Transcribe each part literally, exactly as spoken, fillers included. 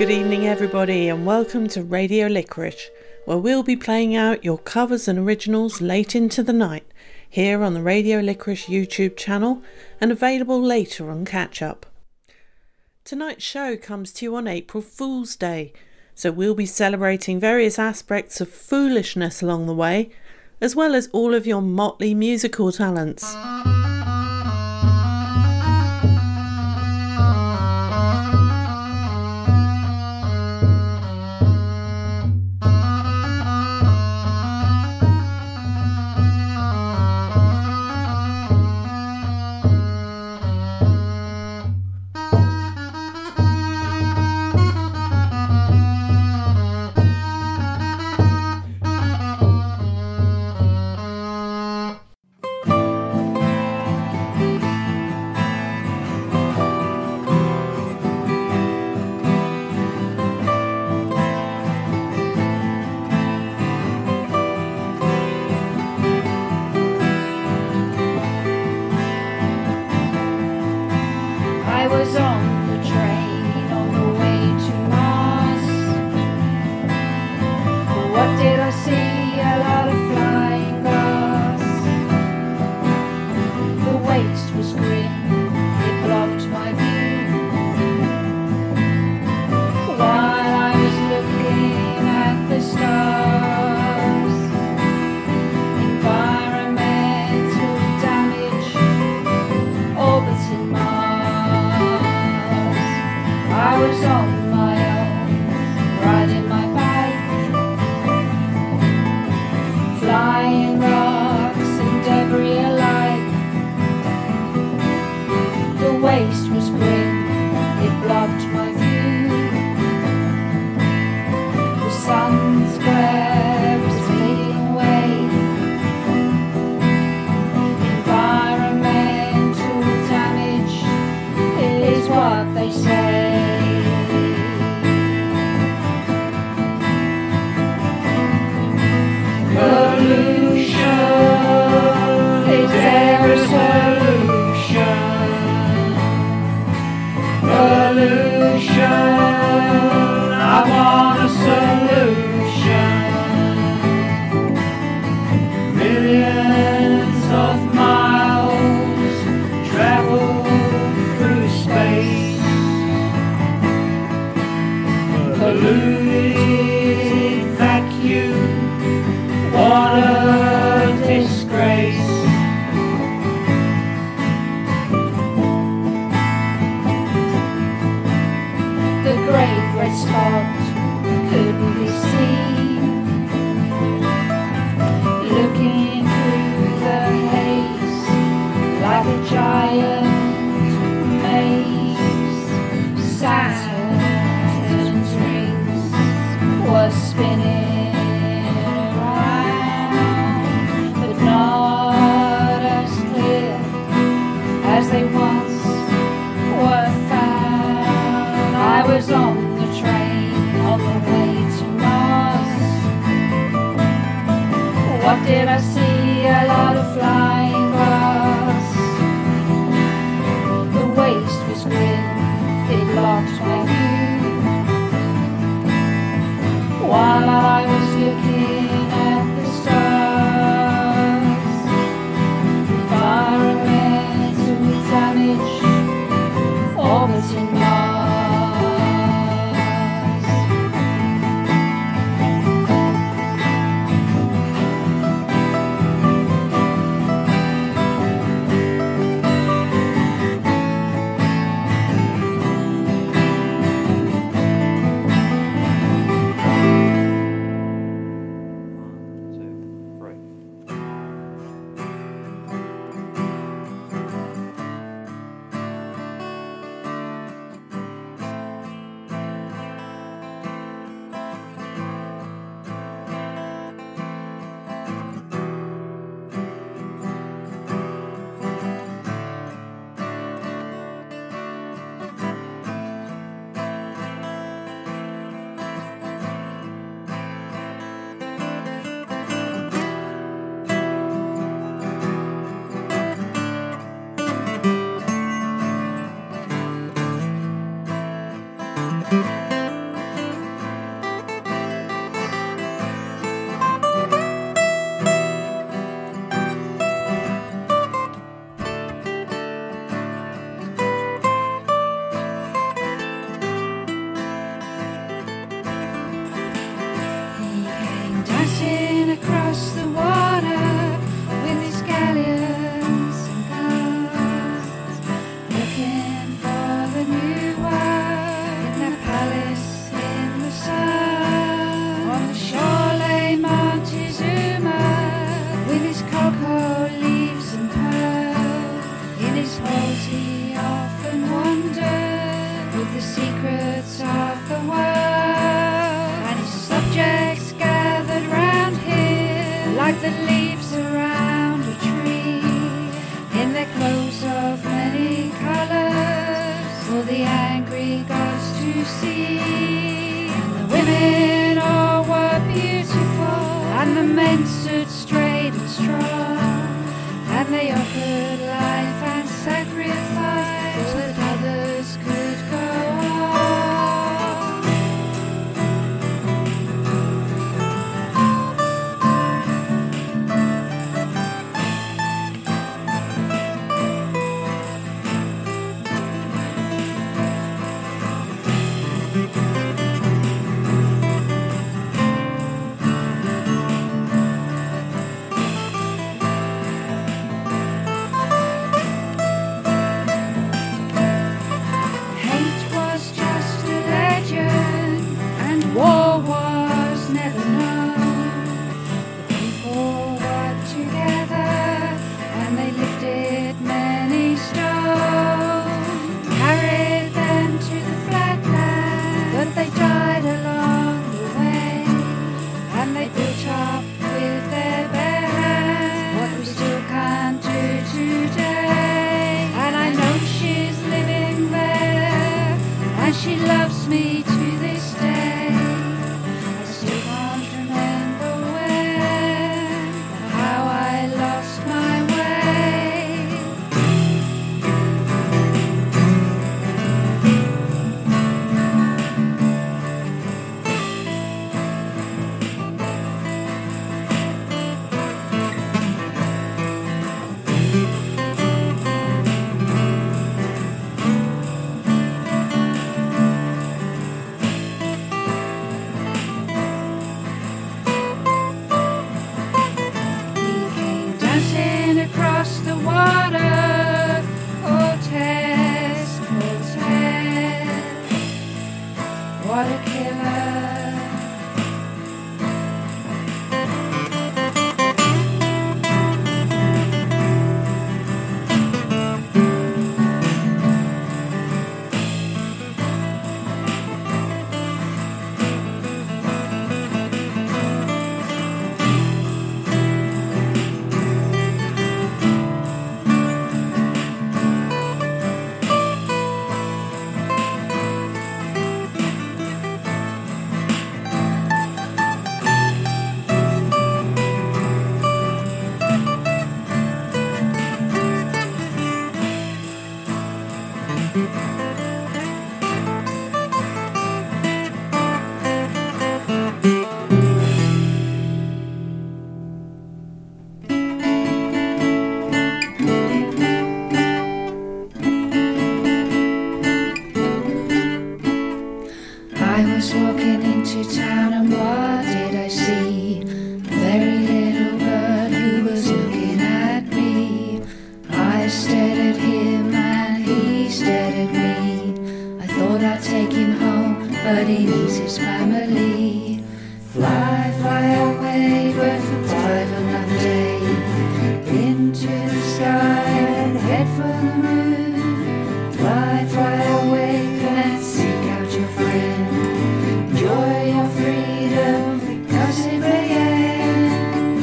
Good evening everybody and welcome to Radio Licorice, where we'll be playing out your covers and originals late into the night, here on the Radio Licorice YouTube channel and available later on Catch Up. Tonight's show comes to you on April Fool's Day, so we'll be celebrating various aspects of foolishness along the way, as well as all of your motley musical talents. like the leaves around a tree, in their clothes of many colours, for the angry gods to see. And the women all were beautiful, and the men stood straight and strong, and they offered life and sacrifice so that others could go on. She loves me to this day. I still can't remember when or how I lost my way. Across the water, Cortez, Cortez, what a killer. I was walking into town and what did I see? A very little bird who was looking at me. I stared at him and he stared at me. I thought I'd take him home, but he needs his family. Fly, fly away, bird, fly another day, into the sky and head for the moon. Fly, fly away and seek out your friend. Enjoy your freedom, because it may end.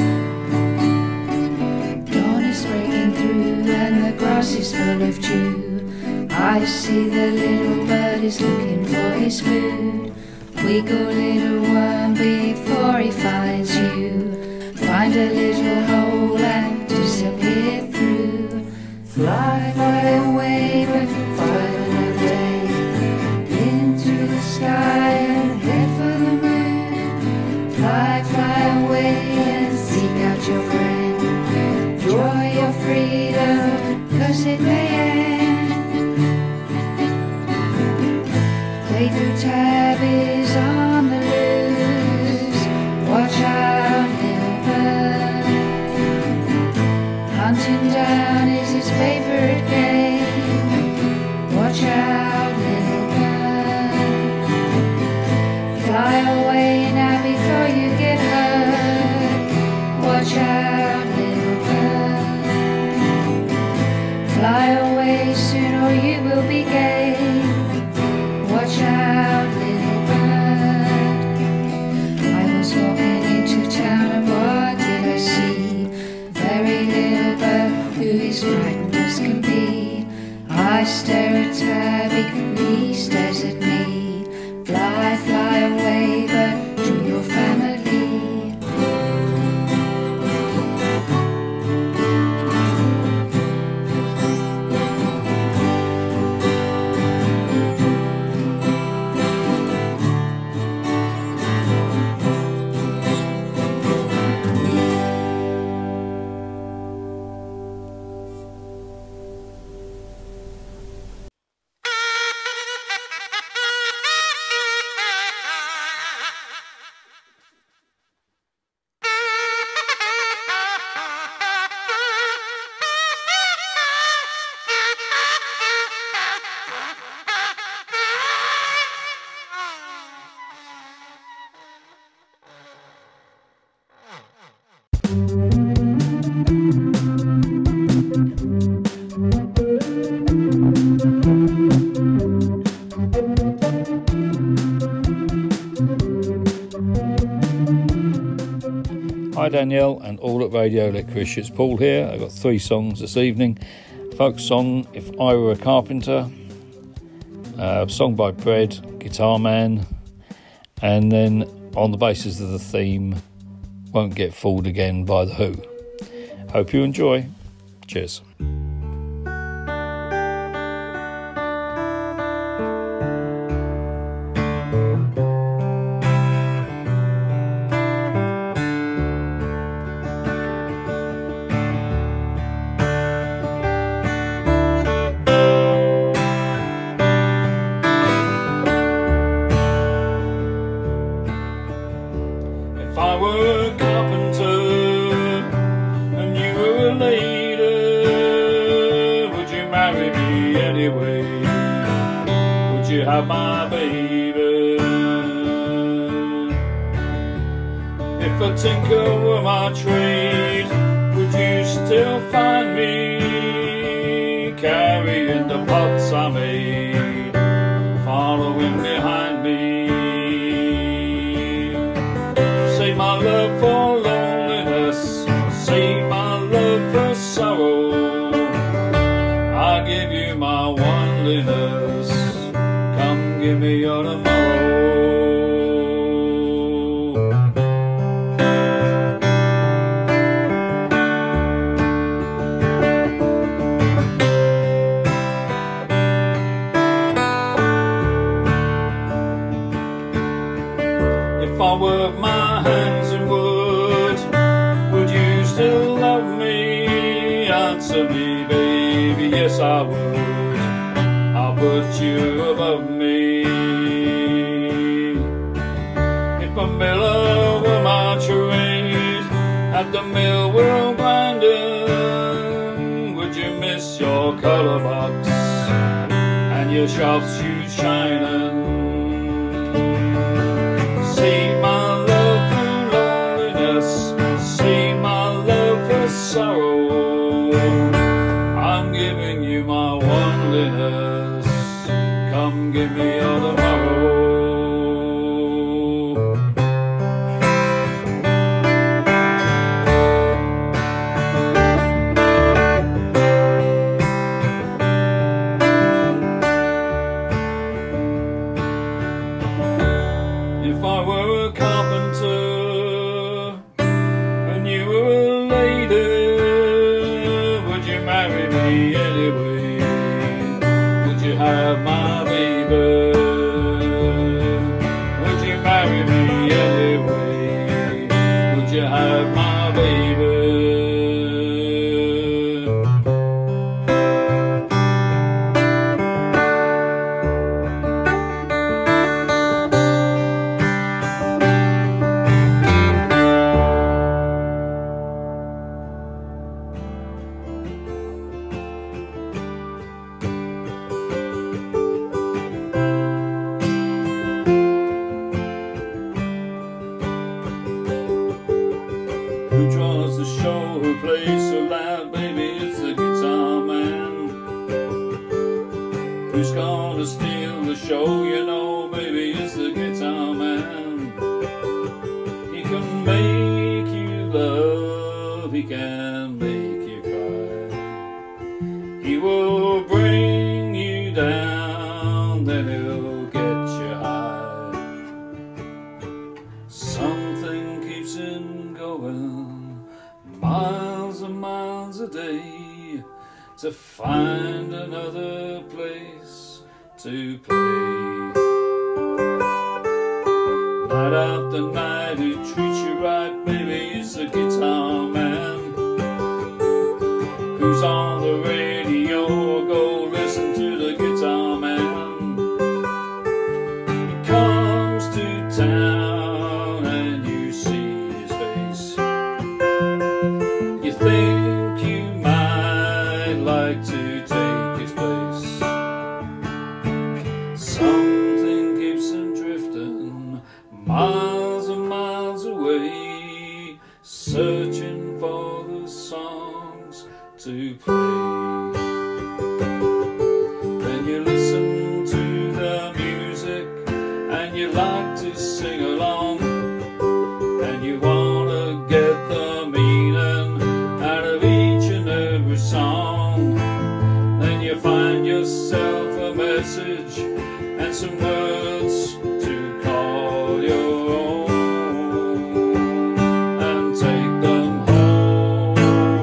Dawn is breaking through and the grass is full of dew. I see the little bird is looking for his food. Wiggle, little worm, before he finds you. Find a little hole and disappear through. Fly, fly away, but fly another day, into the sky and head for the moon. Fly, fly away and seek out your friend. Enjoy your freedom, cause it may end. Playthrough tab is on the loose. Watch out, little bird. Hunting down is his favorite game. Watch out, little bird. Fly away now before you get hurt. Watch out, little bird. Fly away soon or you will be gay. Watch out, little bird. I was walking into town and what did I see? tabby, please desert me. Fly, fly away, but to your family. Hi Danielle and all at Radio Licorice, it's Paul here. I've got three songs this evening. Folk song, If I Were a Carpenter, uh, song by Bread, Guitar Man, and then on the basis of the theme, Won't Get Fooled Again by The Who. Hope you enjoy. Cheers. If I were a carpenter and you were a lady, would you marry me anyway? Would you have my baby? If a tinker were my trade, would you still find me carrying the pots I made, following behind me? Save my love for loneliness, save my love for sorrow. I give you my oneliness, come give me your tomorrow. If I work my hands in wood, would you still love me? Answer me, baby, yes I would. I'll put you above me. If a miller were my trade, at the mill we're grinding, would you miss your colour box and your sharp shoes shining? Save my love for loneliness, save my love for sorrow. I'm giving you my oneliness, come give me your tomorrow. If I were a carpenter and you were a lady, would you marry me anyway? Would you have my baby? Would you marry me anyway? Would you have my baby? Who draws the show, who plays so loud, baby, it's the guitar man. Who's gonna steal the show, you know, baby, it's the guitar man. He can make you love, he can make you cry. He will bring you down. day to find another place to play. Night after night, who treats you right, baby, is the guitar man who's on the radio. Go listen to the guitar man. He comes to town and you see his face. You think you might like to take his place. Something keeps him drifting miles and miles away, searching for the songs to play. Then you listen to the music and you like to sing along, and you wanna get the meaning out of each and every song. Then you find yourself a message and some words to call your own and take them home.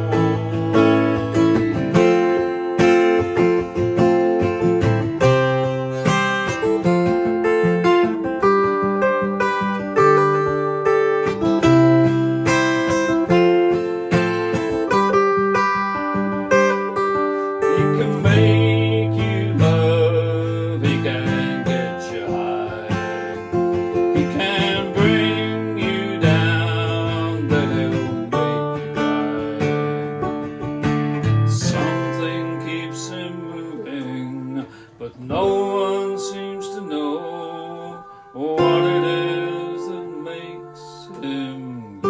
He can make you love, he can get you high, he can bring you down, but he'll make you cry. Something keeps him moving, but no one seems to know what it is that makes him go.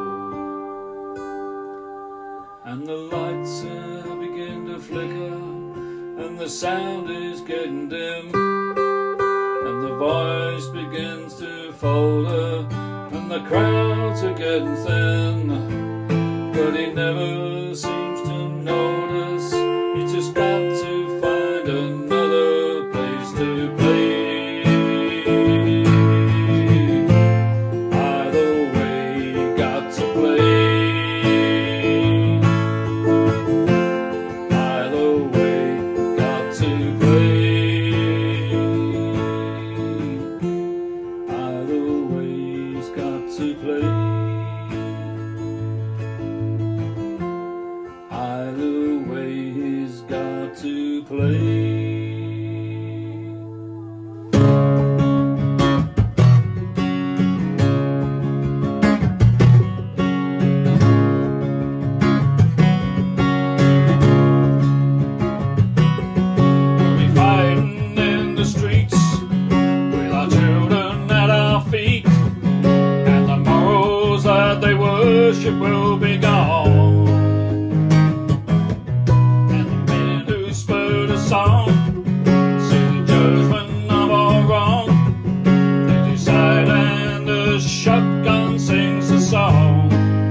And the lights uh, begin to flicker, and the sound is getting dim, and the voice begins to falter, and the crowds are getting thin. But he never seems to notice, he's just got to find another place to play. Either way, he got to play. Either way, got to play. Either way, he's got to play. Either way, he's got to play. We'll be fighting in the streets with our children at our feet, and the morals that they worship will be gone. And the men who spurred a song, sing judgment of all wrong, they decide and the shotgun sings the song.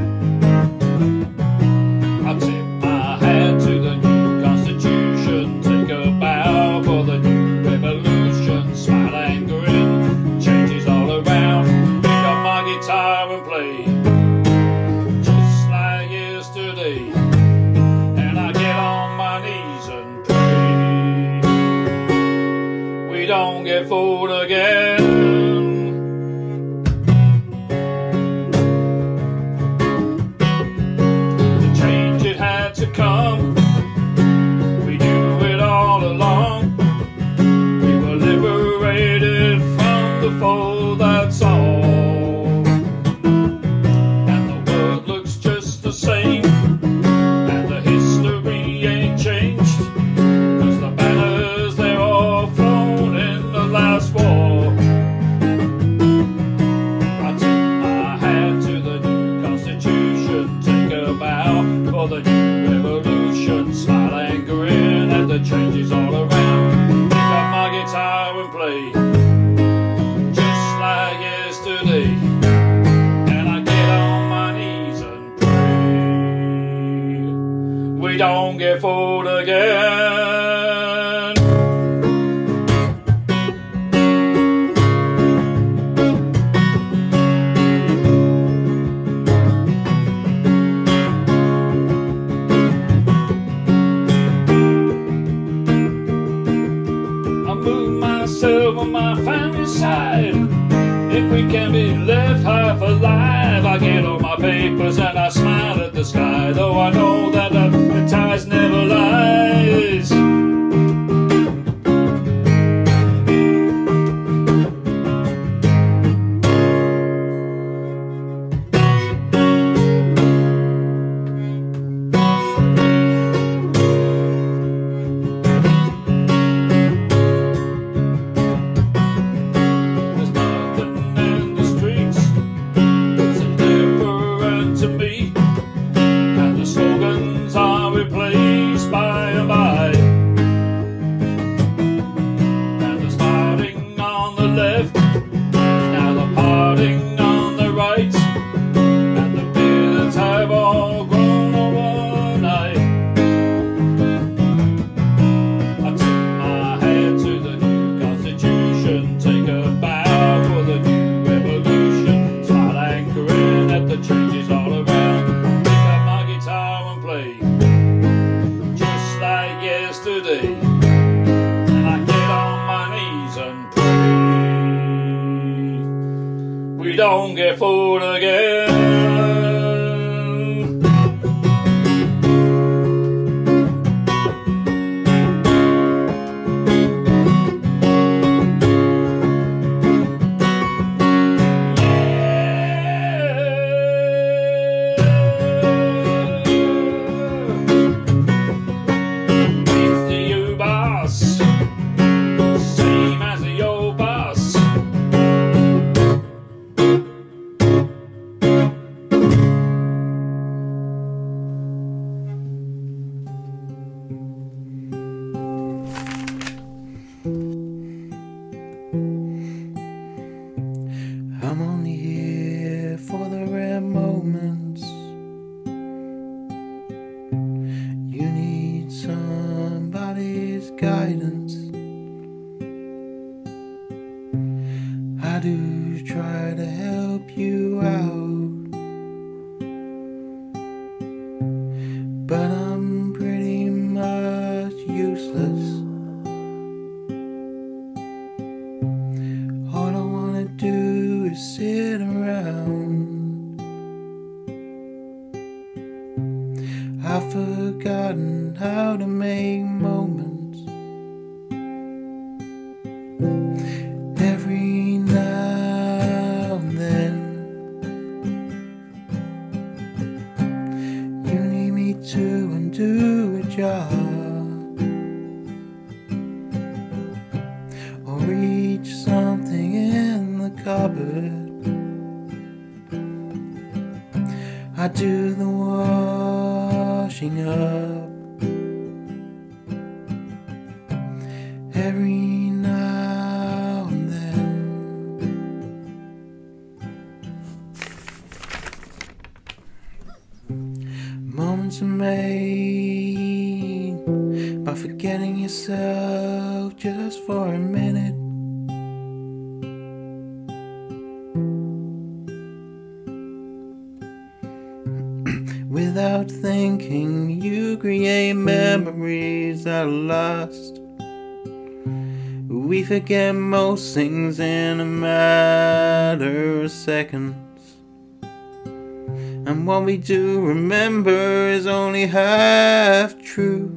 I tip my hat to the new Constitution, take a bow for the new revolution, smile and grin, changes all around, pick up my guitar and play, just like yesterday, and I get on my knees and pray. We don't get fooled again. The change it had to come, we knew it all along. We were liberated from the fold, that's all. And the world looks just the same, and the history ain't changed, 'cause the banners, they're all flown in the last war. I tip my hat to the new Constitution, take a bow for the new revolution, smile and grin at the changes all around, pick up my guitar and play, just like yesterday, and I get on my knees and pray. We don't get fooled again. life alive. I get all my papers and I smile at the sky, though I know that the, the tides never lies. Don't get fooled again. I'm only here for the rare moments. You need somebody's guidance. I do try to help you out, but I'm pretty much useless. All I wanna do is sit around. I've forgotten how to make moments. Every now and then you need me to undo a job or reach something in the cupboard. I do the washing up every now and then. Moments are made by forgetting yourself just for a minute. Without thinking, you create memories that are lost. We forget most things in a matter of seconds, and what we do remember is only half true.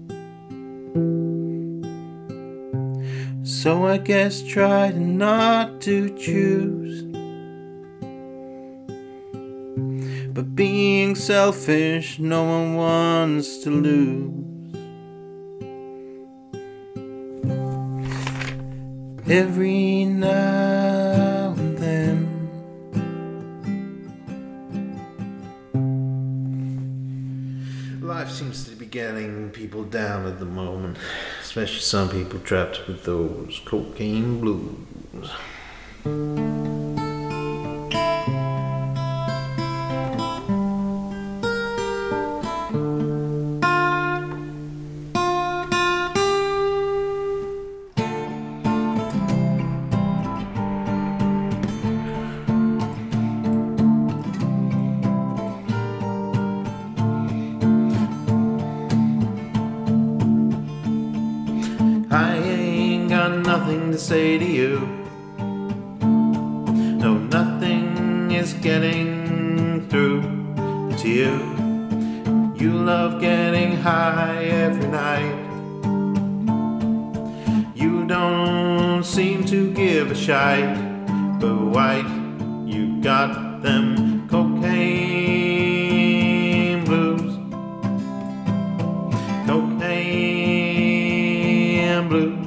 So I guess try to not to choose. But being selfish, no one wants to lose. Every now and then life seems to be getting people down at the moment, especially some people trapped with those cocaine blues. I ain't got nothing to say to you. No, nothing is getting through to you. You love getting high every night. You don't seem to give a shite, but white, you got them cocaine blues. Cocaine blues.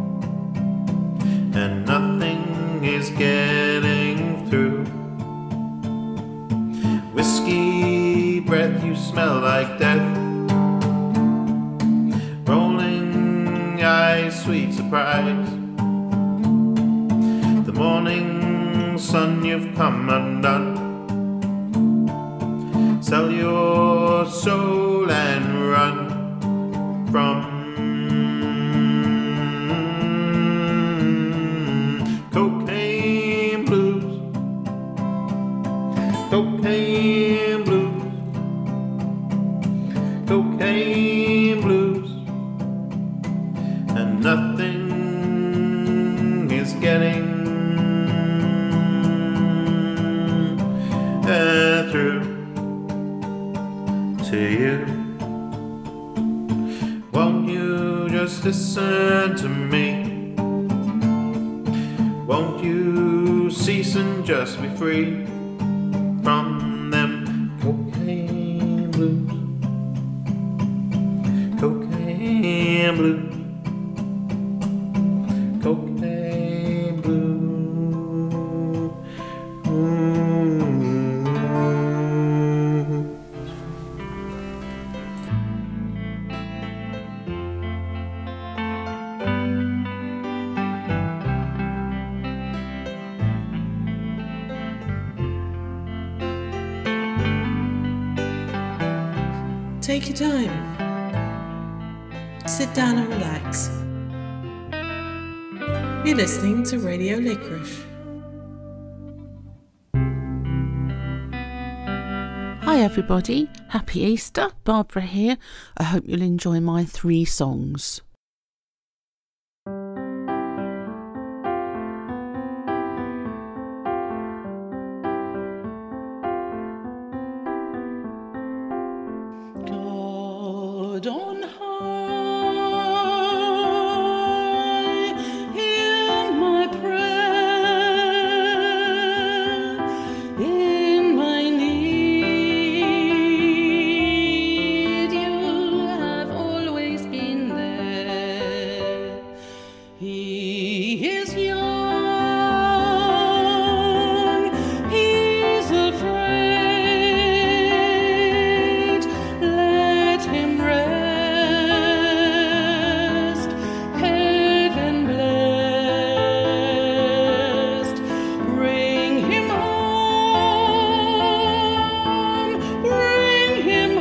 And nothing is getting through. Whiskey breath, you smell like death. Rolling eyes, sweet surprise. The morning sun, you've come undone. Sell your soul and run from cocaine blues. Cocaine blues. Cocaine blues. And nothing is getting uh, through to you. Won't you just listen to me? Won't you cease and just be free from them cocaine blues? Cocaine blues. Cocaine blues. Mm-hmm. Take your time. Sit down and relax. You're listening to Radio Licorice. Hi everybody, happy Easter, Barbara here. I hope you'll enjoy my three songs. God on high, hear my prayer. In my need, you have always been there. He is young, he's afraid. Let him rest, heaven blessed. Bring him home, bring him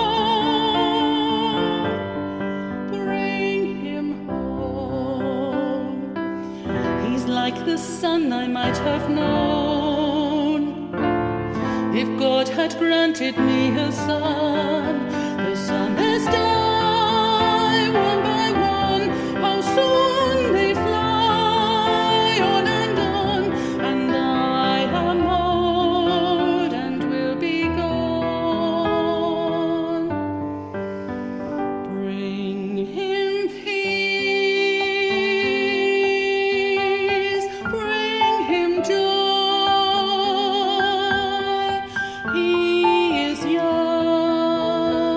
home, bring him home. He's like the son I might have known if God had granted me a son. The summers die one by one, how soon they fly on and on, and I am old and will be gone. Bring him peace, bring him joy. He is young,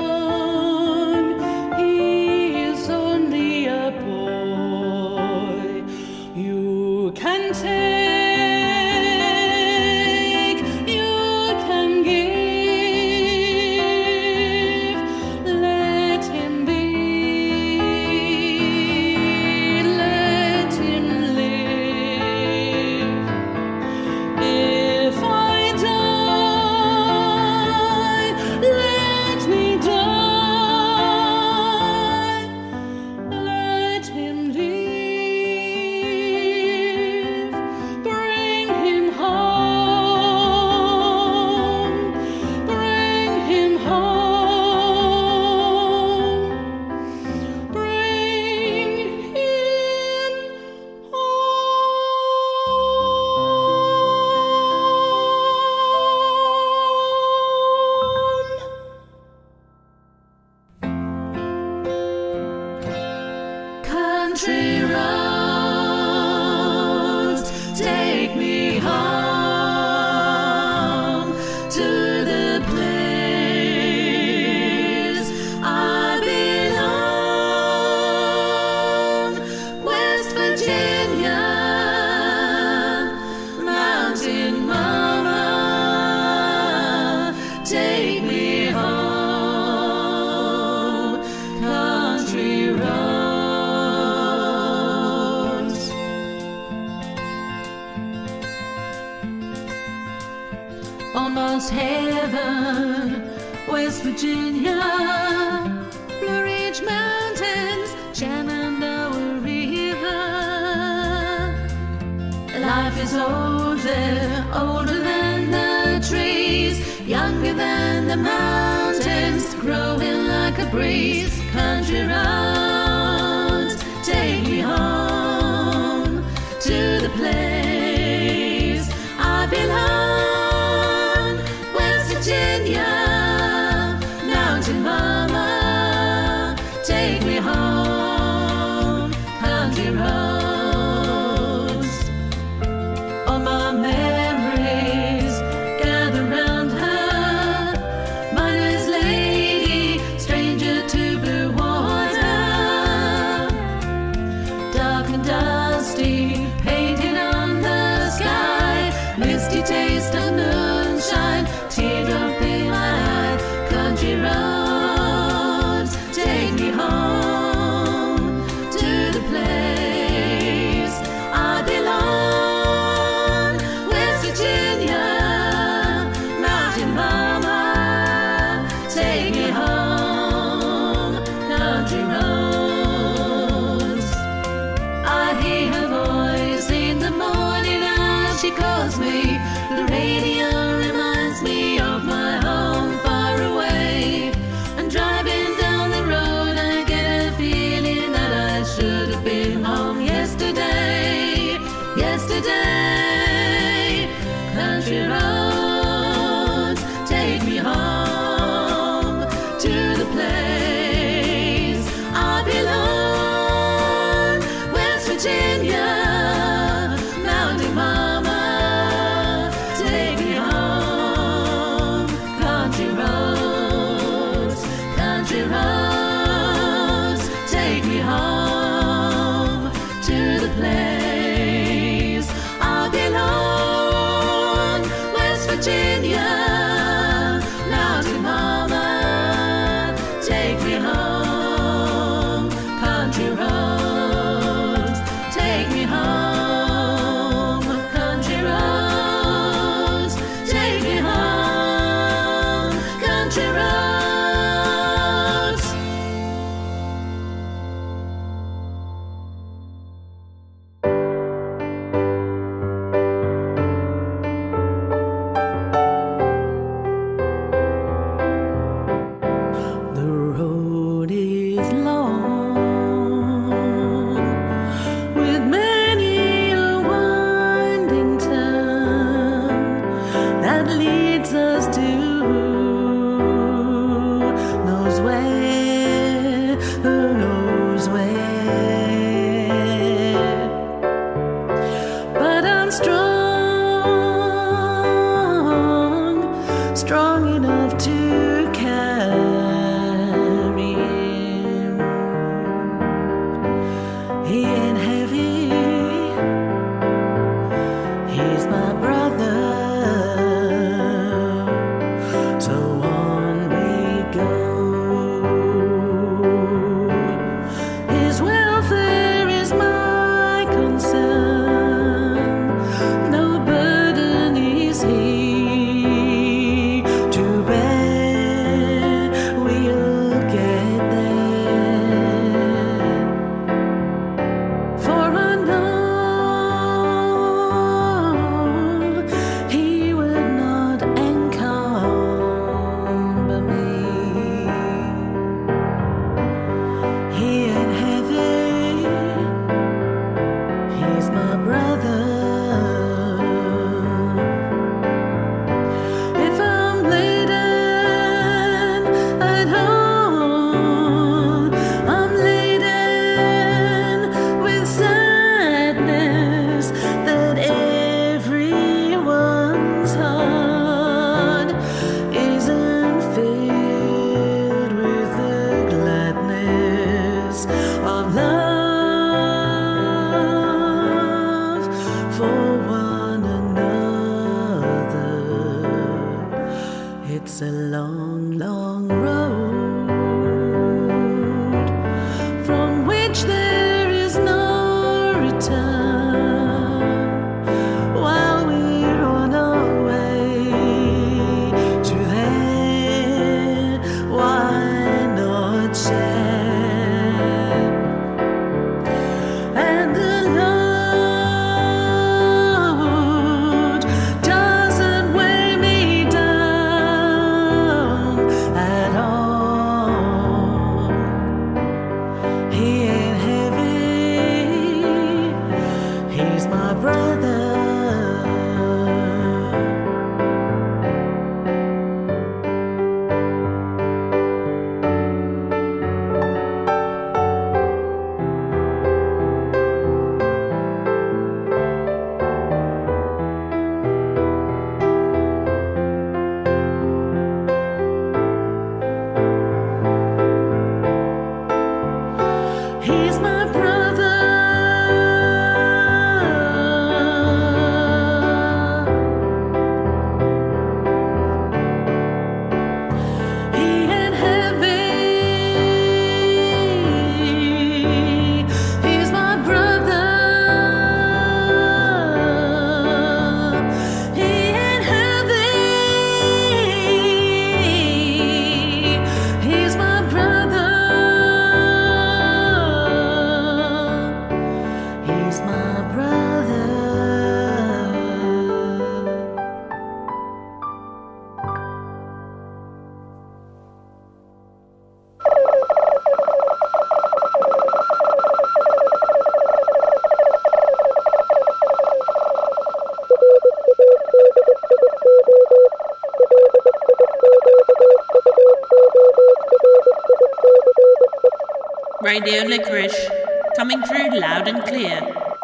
almost heaven, West Virginia, Blue Ridge Mountains, Shenandoah River. Life is older, older than the trees, younger than the mountains, growing like a breeze. Country roads, take me home to the place I belong. West Virginia, mountain mama, take me home. Country roads, all my memories gather round her. Miner's lady, stranger to blue water, dark and dusty, painted on the sky, misty taste of moonshine, teardrop in my eye. Country roads, take me home to the place I belong. West Virginia, mountain mama, take me home. Country roads, I hear her voice in the morning as she calls me. The radio reminds me of my home far away. And driving down the road, I get a feeling that I should have been home yesterday. Yesterday, country roads, take me home to the place I belong. West Virginia, mountain mama, take me home. Country roads, country roads, take me home to the place I belong. West Virginia, mountain mama, take me home. Country roads, take me home. Country roads, take me home. Country roads. The road is long, with many a winding turn that leads us to who knows where, who knows where. But I'm strong, strong enough to carry him. He ain't heavy, he's my brother. So on we go. His welfare is my concern. No burden is he to bear. We'll get there. For I know he would not encumber me. He ain't heavy, he's my brother. If I'm laden at home, I'm laden with sadness that everyone's heart isn't filled with the gladness of love for one another. It's a long, long road from which there is no return while we're on our way. Radio Licorice, coming through loud and clear.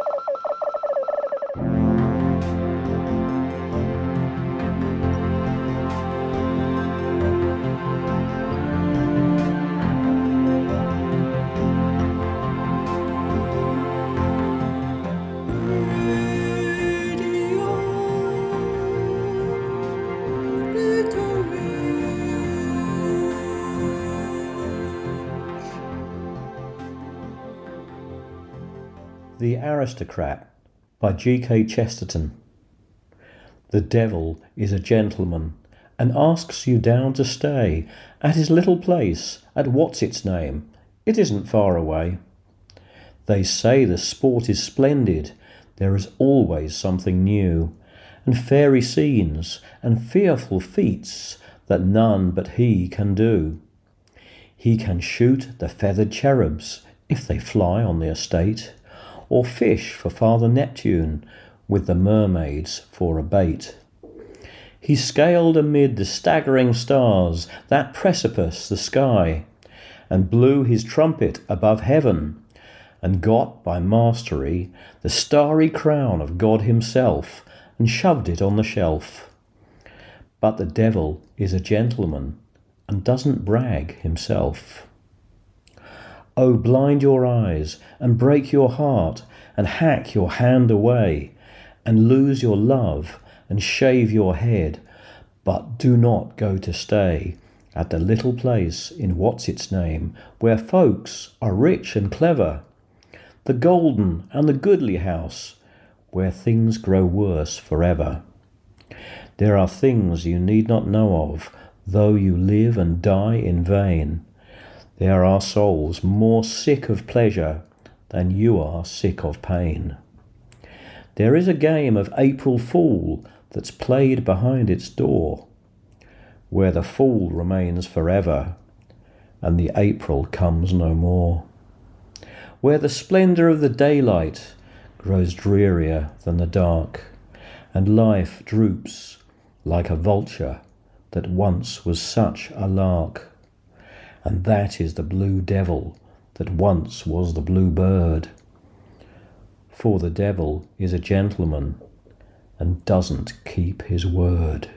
The Aristocrat by G K Chesterton. The devil is a gentleman and asks you down to stay at his little place at what's-its-name. It isn't far away. They say the sport is splendid, there is always something new, and fairy scenes and fearful feats that none but he can do. He can shoot the feathered cherubs if they fly on the estate, or fish for Father Neptune with the mermaids for a bait. He scaled amid the staggering stars that precipice the sky, and blew his trumpet above heaven, and got by mastery the starry crown of God himself, and shoved it on the shelf. But the devil is a gentleman, and doesn't brag himself. Oh, blind your eyes, and break your heart, and hack your hand away, and lose your love, and shave your head, but do not go to stay at the little place in what's-its-name, where folks are rich and clever, the golden and the goodly house, where things grow worse forever. There are things you need not know of, though you live and die in vain. There are souls more sick of pleasure than you are sick of pain. There is a game of April Fool that's played behind its door, where the fool remains forever and the April comes no more, where the splendour of the daylight grows drearier than the dark, and life droops like a vulture that once was such a lark. And that is the blue devil that once was the blue bird. For the devil is a gentleman and doesn't keep his word.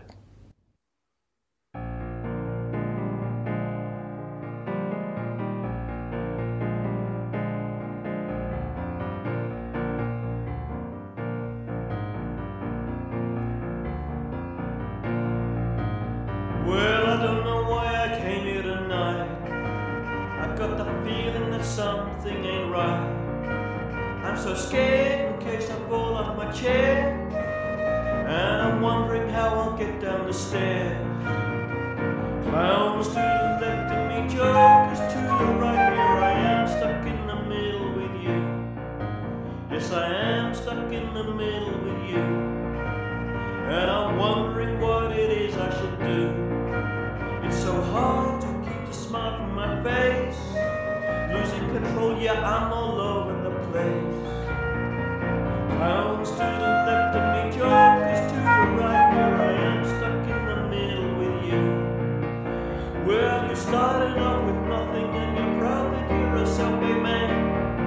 Well, I don't know why I came here tonight. I got the feeling that something ain't right. I'm so scared in case I fall off my chair, and I'm wondering how I'll get down the stairs. Clowns to the left of me, jokers to the right. Here I am stuck in the middle with you. Yes, I am stuck in the middle with you, and I'm wondering what it is I should do. It's so hard to keep the smile from my face. Losing control, yeah, I'm all over the place. Clowns to the left of me, jokers to the right. Here I am stuck in the middle with you. Well, you started off with nothing and you're proud that you're a self-made man.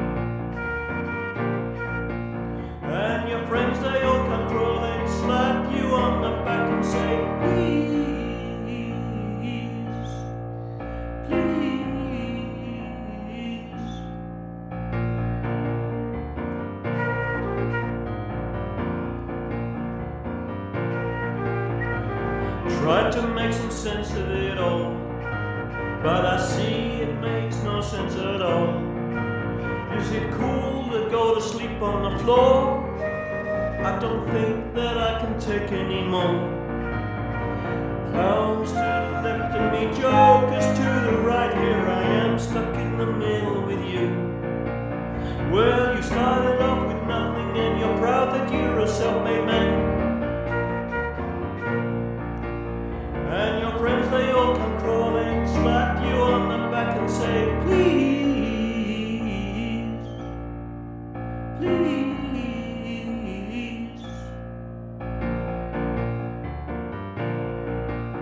And your friends, they all come crawling, slap you on the back and say, please. Tried to make some sense of it all, but I see it makes no sense at all. Is it cool to go to sleep on the floor? I don't think that I can take any more. Clowns to the left of me, jokers to the right. Here I am stuck in the middle with you. Well, you started off with nothing and you're proud that you're a self-made man. And your friends, they all come crawling, slap you on the back and say, please, please.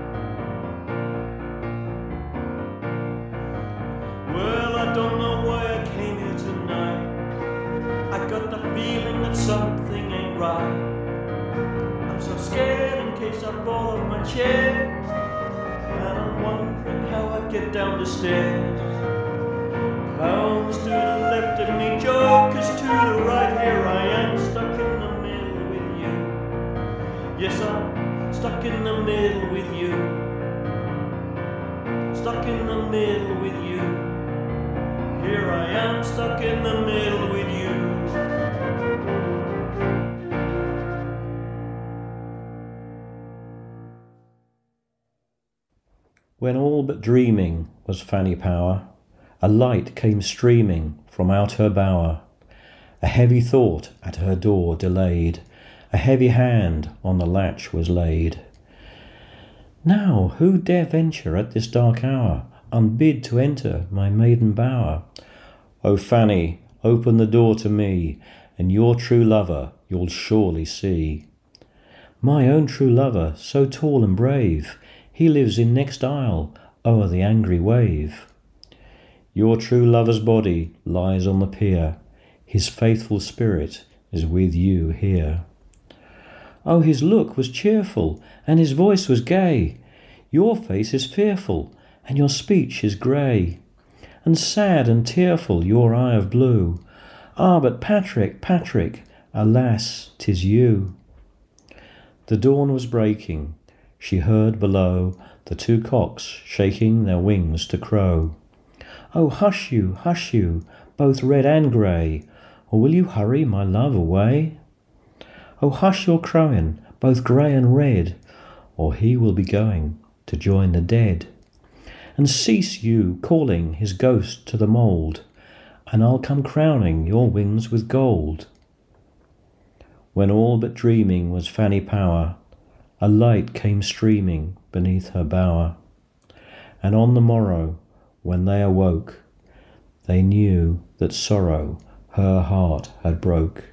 Well, I don't know why got the feeling that something ain't right. I'm so scared in case I fall off my chair, and I'm wondering how I get down the stairs. Pounds to the left of me, jokers to the right. Here I am, stuck in the middle with you. Yes, I'm stuck in the middle with you. Stuck in the middle with you. Here I am, stuck in the middle with you. When all but dreaming was Fanny Power, a light came streaming from out her bower. A heavy thought at her door delayed, a heavy hand on the latch was laid. Now who dare venture at this dark hour, unbid to enter my maiden bower? O Fanny, open the door to me, and your true lover you'll surely see. My own true lover, so tall and brave, he lives in next isle, o'er the angry wave. Your true lover's body lies on the pier, his faithful spirit is with you here. Oh, his look was cheerful, and his voice was gay. Your face is fearful, and your speech is grey. And sad and tearful your eye of blue. Ah, but Patrick, Patrick, alas, 'tis you. The dawn was breaking. She heard below the two cocks shaking their wings to crow. Oh, hush you, hush you, both red and grey, or will you hurry my love away? Oh, hush your crowing, both grey and red, or he will be going to join the dead. And cease you calling his ghost to the mould, and I'll come crowning your wings with gold. When all but dreaming was Fanny Power, a light came streaming beneath her bower. And on the morrow, when they awoke, they knew that sorrow her heart had broke.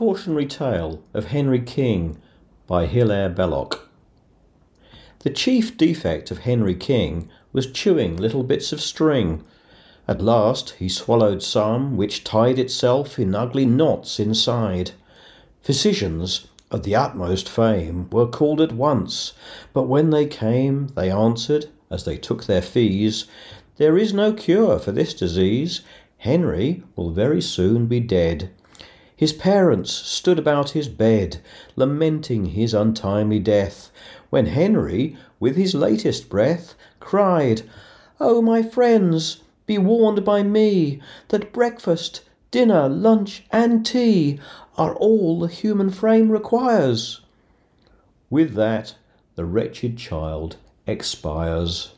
cautionary tale of Henry King by Hilaire Belloc. The chief defect of Henry King was chewing little bits of string. At last he swallowed some which tied itself in ugly knots inside. Physicians of the utmost fame were called at once, but when they came they answered, as they took their fees, "There is no cure for this disease. Henry will very soon be dead." His parents stood about his bed, lamenting his untimely death, when Henry, with his latest breath, cried, "Oh, my friends, be warned by me, that breakfast, dinner, lunch, and tea are all the human frame requires." With that, the wretched child expires.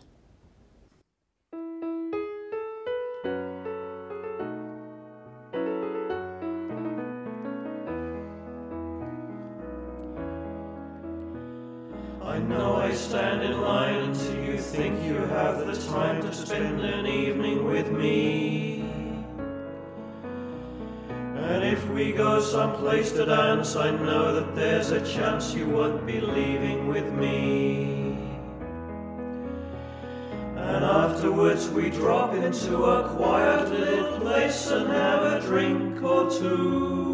I know I stand in line until you think you have the time to spend an evening with me. And if we go someplace to dance, I know that there's a chance you won't be leaving with me. And afterwards we drop into a quiet little place and have a drink or two.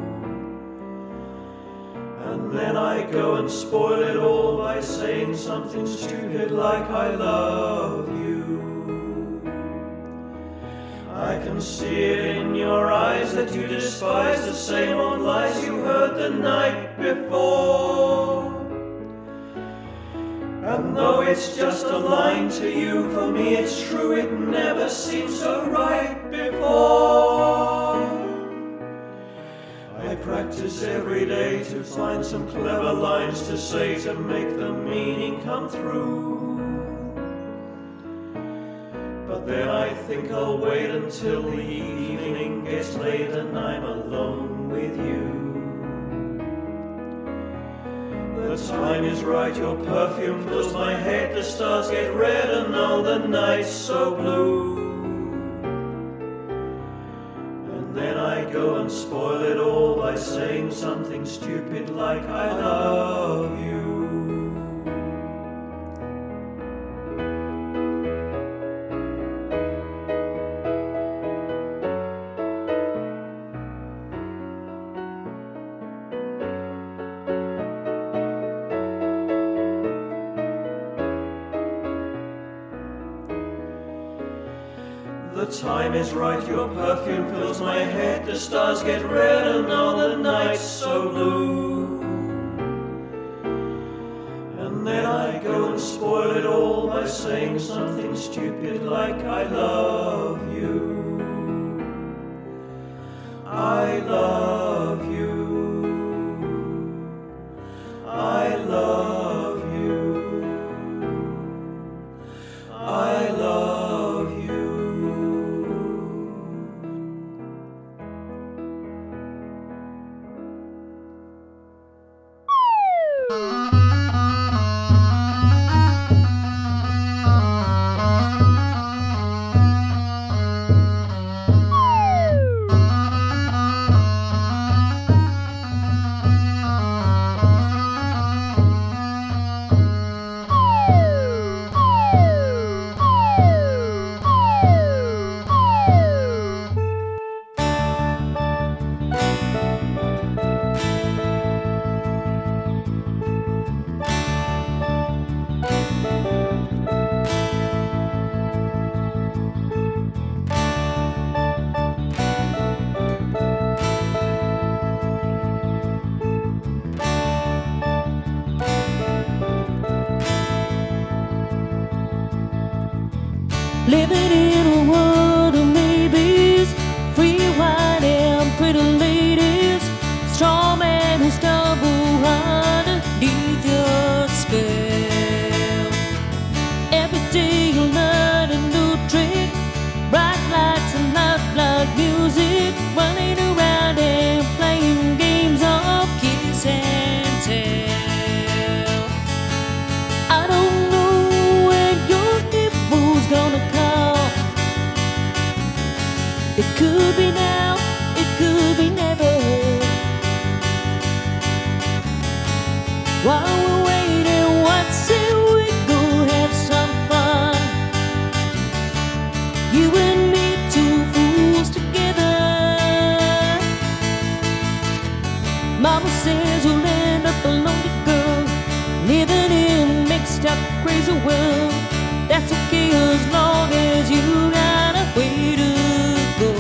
And then I go and spoil it all by saying something stupid like I love you. I can see it in your eyes that you despise the same old lies you heard the night before. And though it's just a line to you, for me it's true, it never seemed so right before. I practice every day to find some clever lines to say to make the meaning come through. But then I think I'll wait until the evening gets late and I'm alone with you. The time is right, your perfume fills my head, the stars get red and all the night's so blue. And then I go and spoil it all by saying something stupid like I love you. The time is right, your perfume fills my head, the stars get red and all the night's so blue. And then I go and spoil it all by saying something stupid like I love you. I love you. I love you. I love you. Living in a world of maybes, free wine and pretty ladies, straw man who stumble underneath your spell. Every day you learn a new trick, bright lights and loud, loud music, running around and playing games of kiss and tell. I don't know when your nipple's gonna call, While we're waiting, what say we go have some fun? You and me, two fools together. Mama says you'll end up a lonely girl, living in a mixed up, crazy world. That's okay as long as you got a way to go.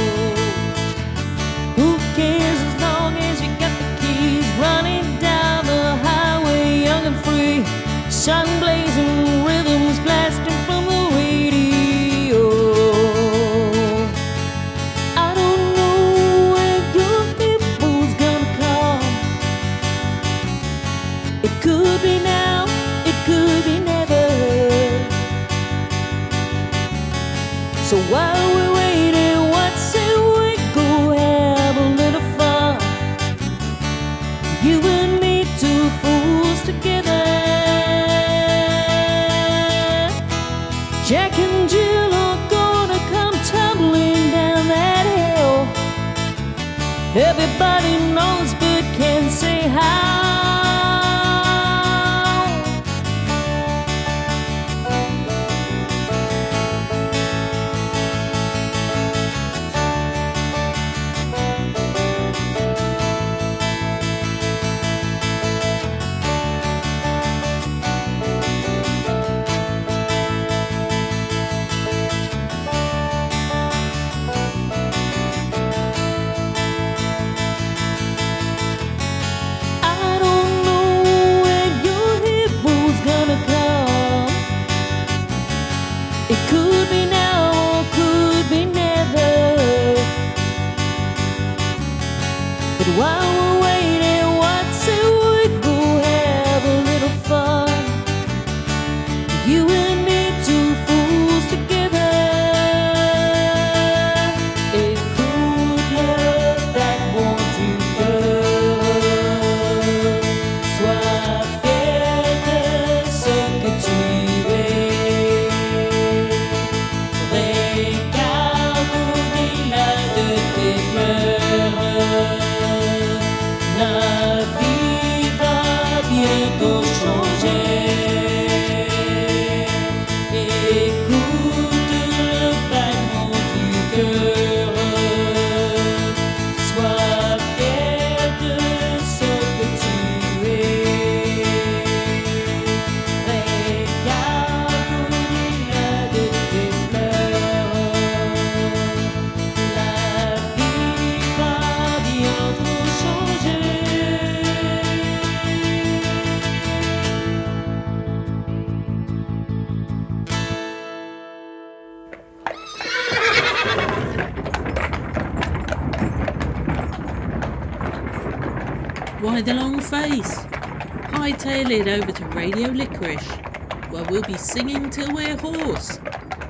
Who cares as long as you got the keys, running down the highway young and free, sun blazing, rhythms blasting from the radio. I don't know when your people's gonna come. It could be now, it could be never. So while we're waiting, what say we go have a little fun? You and me, two fools together. Jack and Jill are gonna come tumbling down that hill. Everybody knows but can't say how. It could be now or could be never. But while we're waiting, what say we go have a little fun? You and me, two fools together. A good love that won't do good. Sois fier de ce que tu es. Why the long face? Hightail it over to Radio Licorice, where we'll be singing till we're hoarse.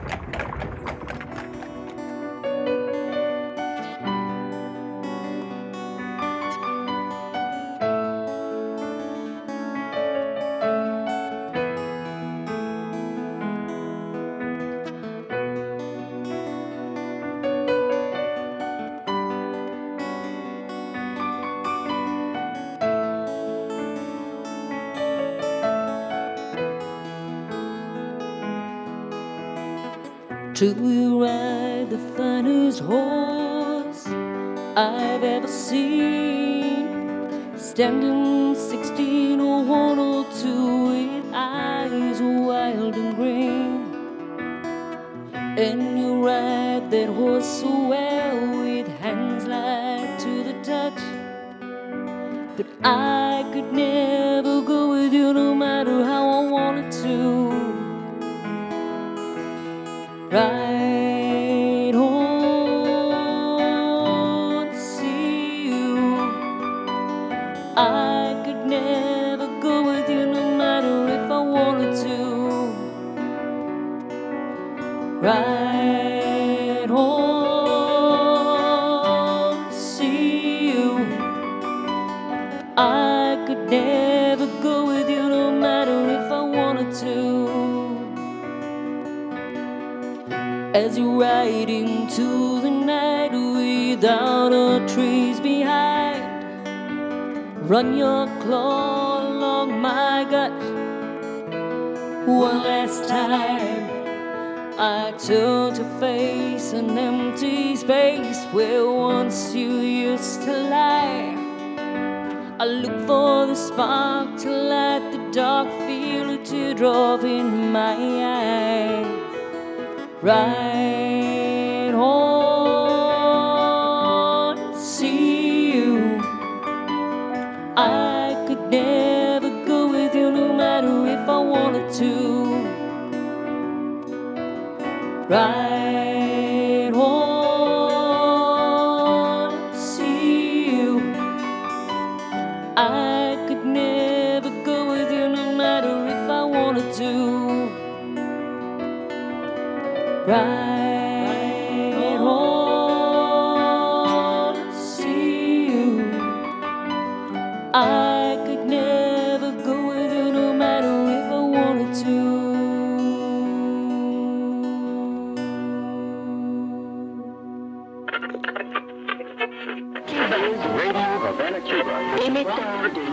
To you ride the finest horse I've ever seen, standing sixteen or one or two with eyes wild and green. And you ride that horse so well with hands light to the touch. But I could never go with you no matter how I wanted to. Ride on to see you. I could never go with you no matter if I wanted to. Ride on to see you. I could never go with you no matter if I wanted to. As you ride into the night without a trace behind, run your claw along One last time I turn to face an empty space where once you used to lie. I look for the spark to light the dark, feel a teardrop in my eye. Right on, see you. I could never go with you no matter if I wanted to. Right on, see you. I could never go with you no matter if I wanted to. Right on, see you. I could never go with you no matter if I wanted to. Radio Havana, Cuba. Émetteur de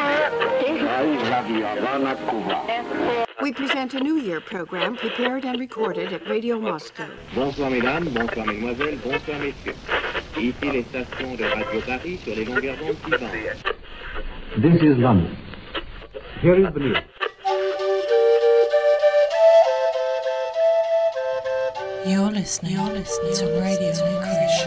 Havana, Cuba. We present a New Year program prepared and recorded at Radio Moscow. Bonsoir mesdames, bonsoir mesdemoiselles, bonsoir messieurs. Ici les stations de Radio Paris sur les longueurs d'onde suivantes. This is London. Here is the news. You're listening, You're listening to Radio Licorice.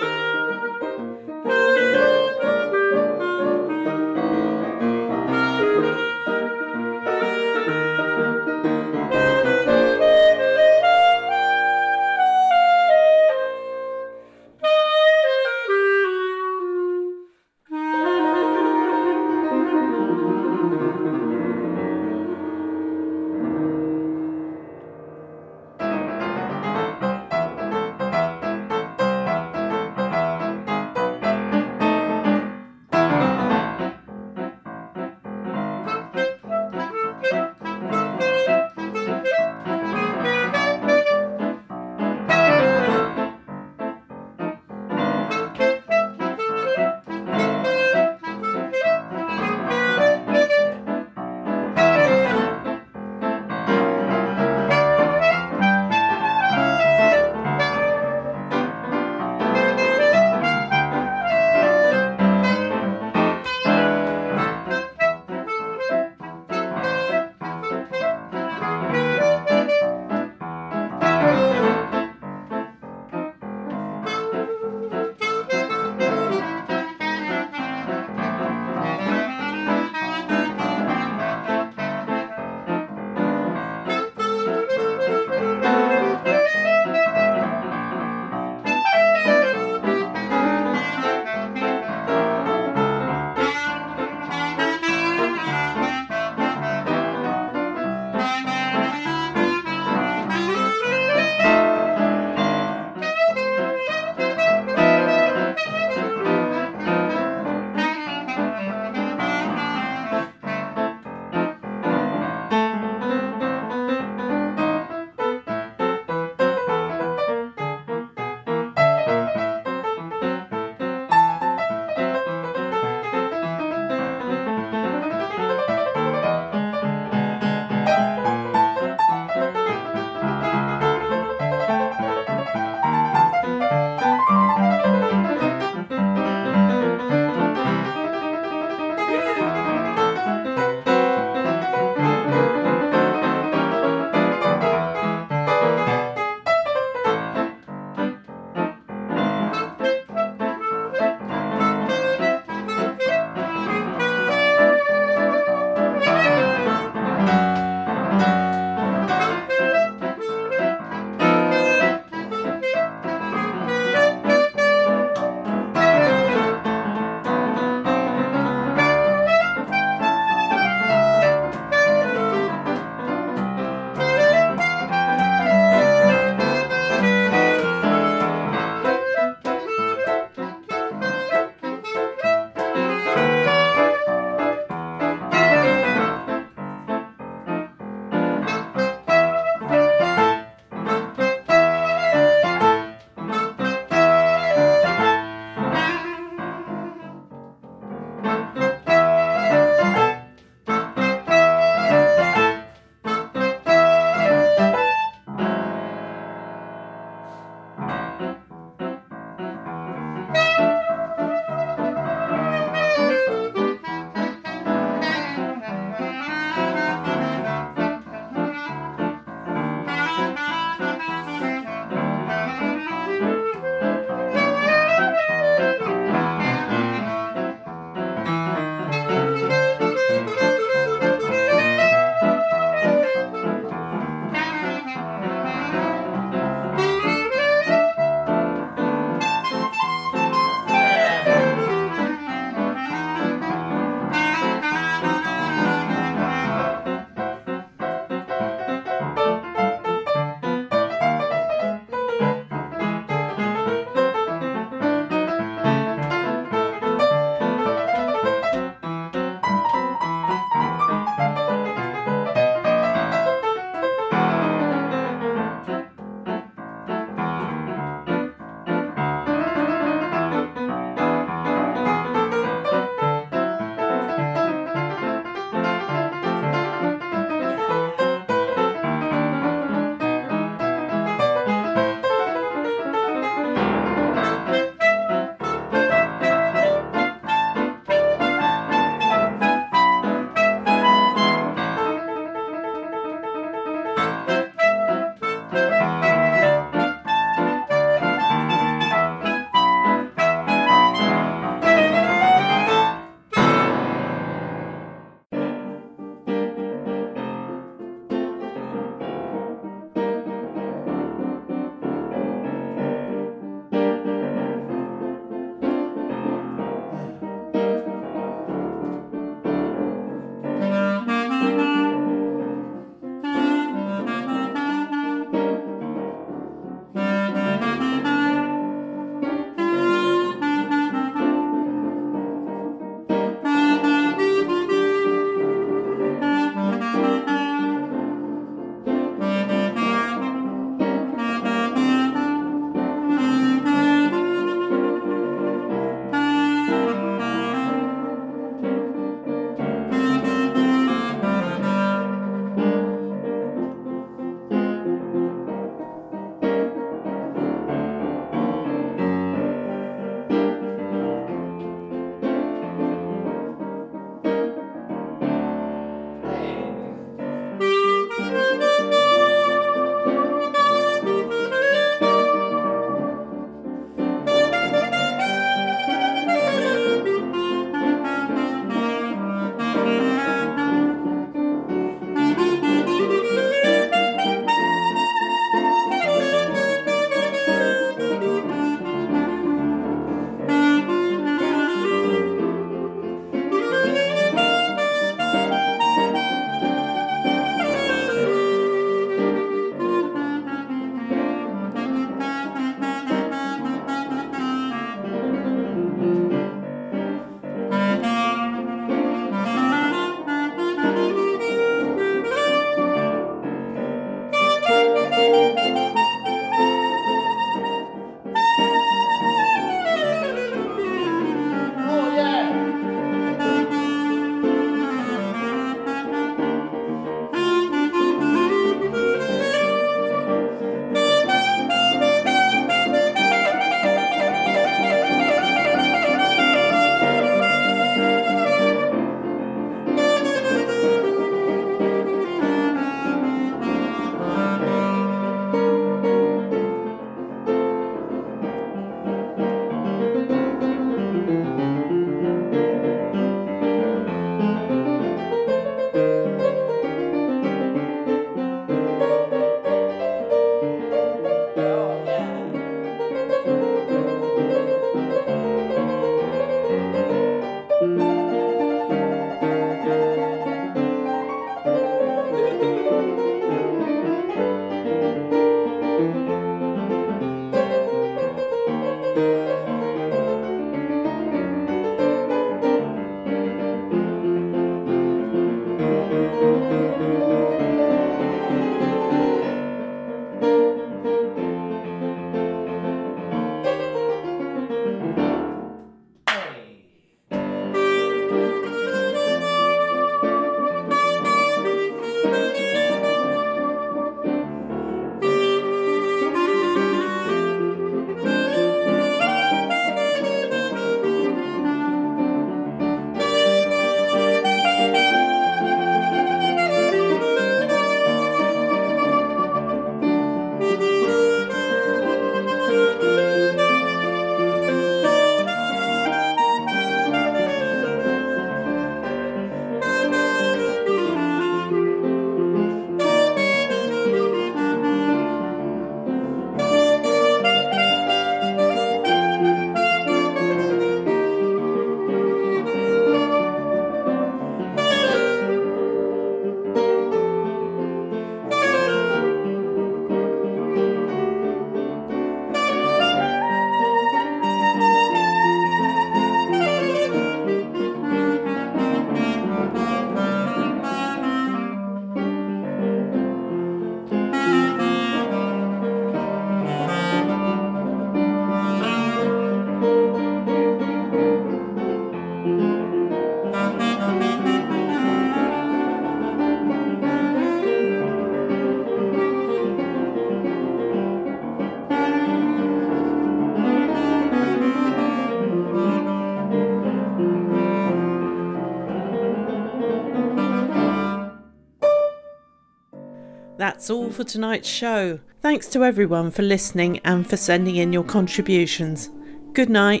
That's all for tonight's show. Thanks to everyone for listening and for sending in your contributions. Good night.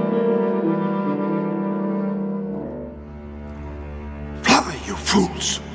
You fools!